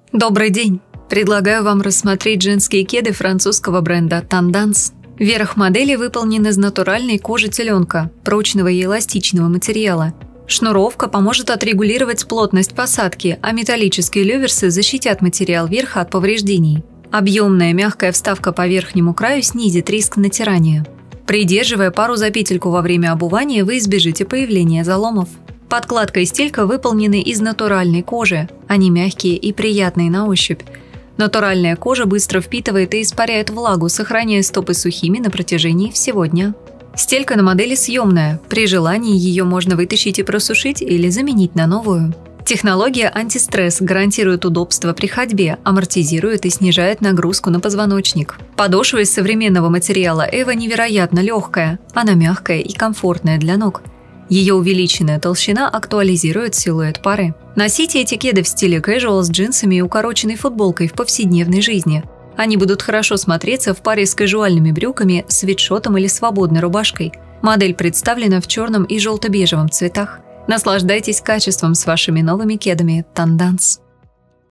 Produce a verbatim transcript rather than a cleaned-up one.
Добрый день! Предлагаю вам рассмотреть женские кеды французского бренда Tendance. Верх модели выполнен из натуральной кожи теленка, прочного и эластичного материала. Шнуровка поможет отрегулировать плотность посадки, а металлические люверсы защитят материал верха от повреждений. Объемная мягкая вставка по верхнему краю снизит риск натирания. Придерживая пару за петельку во время обувания, вы избежите появления заломов. Подкладка и стелька выполнены из натуральной кожи, они мягкие и приятные на ощупь. Натуральная кожа быстро впитывает и испаряет влагу, сохраняя стопы сухими на протяжении всего дня. Стелька на модели съемная, при желании ее можно вытащить и просушить или заменить на новую. Технология антистресс гарантирует удобство при ходьбе, амортизирует и снижает нагрузку на позвоночник. Подошва из современного материала Эва невероятно легкая, она мягкая и комфортная для ног. Ее увеличенная толщина актуализирует силуэт пары. Носите эти кеды в стиле casual с джинсами и укороченной футболкой в повседневной жизни. Они будут хорошо смотреться в паре с кажуальными брюками, свитшотом или свободной рубашкой. Модель представлена в черном и желто-бежевом цветах. Наслаждайтесь качеством с вашими новыми кедами Tendance.